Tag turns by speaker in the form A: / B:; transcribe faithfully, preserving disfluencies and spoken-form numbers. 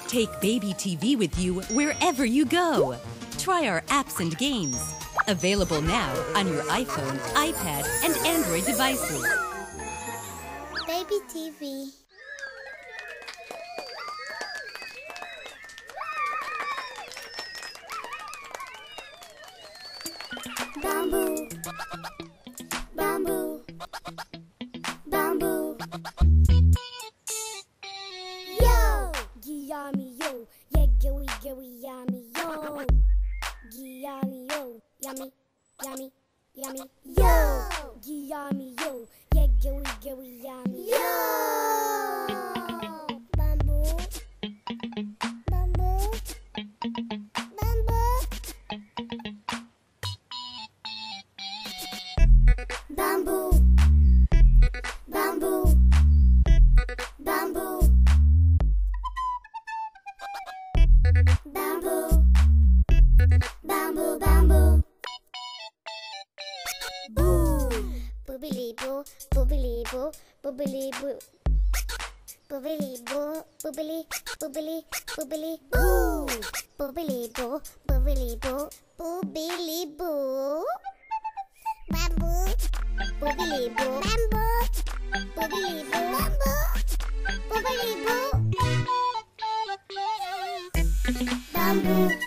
A: Take BabyTV with you wherever you go. Try our apps and games. Available now on your iPhone, iPad, and Android devices.
B: BabyTV. Bamboo, bamboo, bamboo. Yo, yummy yo, yeah, gooey, gooey, yummy yo, yummy yo, yummy, yummy, yummy yo, yummy yo, yeah, gooey, gooey, yummy yo. Bamboo, bamboo, bamboo. Bamboo, bamboo, bamboo, bamboo, bamboo, bamboo. Boo, boobily boo, boobily boo, boobily boo, boobily boo, boobily, boobily, boobily boo, boobily boo, boobily boo, boobily boo. Bamboo, boobily boo, bamboo, boobily boo, bamboo, boobily boo, bamboo.